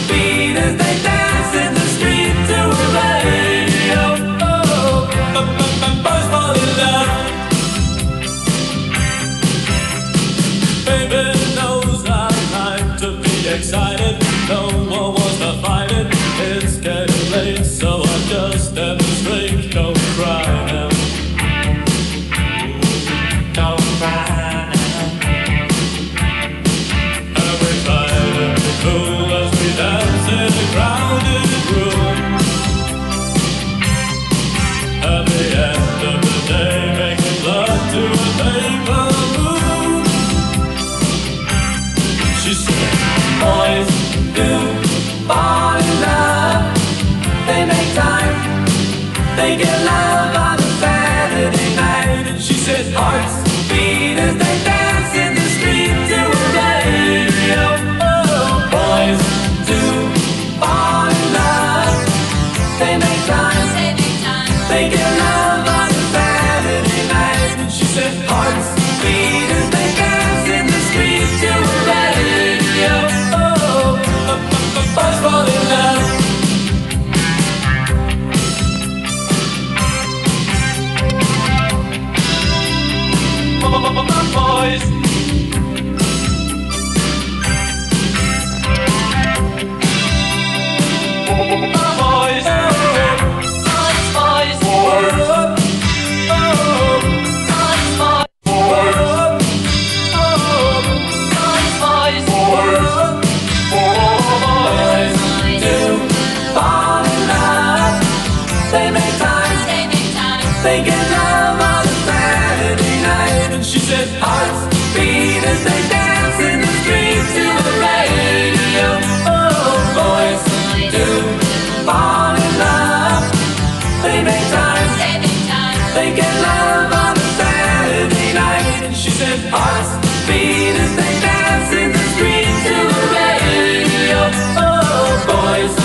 beat as they dance in the street to a radio. Boys fall in love. Baby knows I like to be excited. No one wants to fight it. It's getting late, so I just demonstrate. Don't cry now. Don't cry now. And we try to be cool as we dance in a crowded room. At the end of the day, making love to a paper moon. She said, boys do fall in love. They make time, they get love on a Saturday night. And she said, hearts beat as they dance in the street to a radio. Boys do fall in love. They make time, they get love on a Saturday night. And she said, hearts beat as they dance in the street to a radio. Boys fall in love. Boys. Boys. Boys. They get love on a Saturday night. And she said, hearts beat as they dance in the streets to the radio. Boys do fall in love. They make time, they get love on a Saturday night. And she said, hearts beat as they dance in the streets to the radio. Boys